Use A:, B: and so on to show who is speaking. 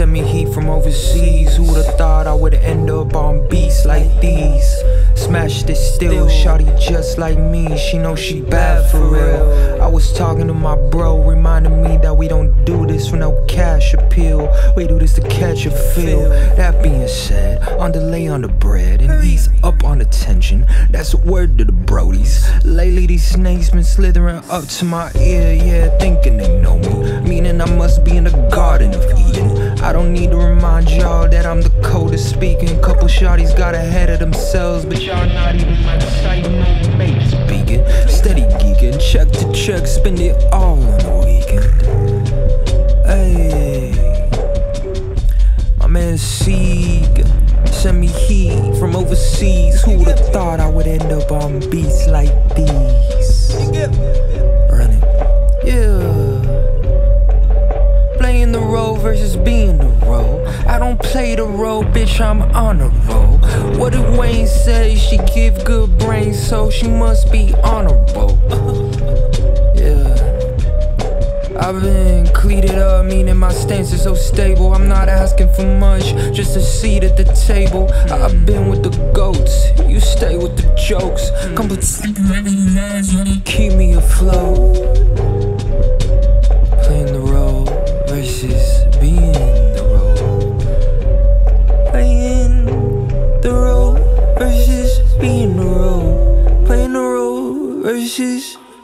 A: sent me heat from overseas. Who would've thought I would end up on beats like these? Smashed it still, shawty just like me. She know she bad for real. I was talking to my bro, reminding me that we don't do this for no cash appeal. We do this to catch a feel. That being said, on delay on the bread and ease up on the tension. That's a word to the brodies. Lately these snakes been slithering up to my ear, yeah, thinking they know me, meaning I must be in the Garden of Eden. I don't need to remind y'all that I'm the coldest speaking. Couple shawties got ahead of themselves, but y'all not even my sight, no mate speaking. Steady geeking, check to check, spend it all on the weekend. Hey, my man Sieg send me heat from overseas. Who would've thought I would end up on beats like these? Run it, yeah. Playing the role versus being the role. I don't play the role, bitch, I'm on the roll. What did Wayne say? She give good brains, so she must be honorable. Yeah, I've been cleated up, meaning my stance is so stable. I'm not asking for much, just a seat at the table. I've been with the goats, you stay with the jokes. Come put keep me afloat.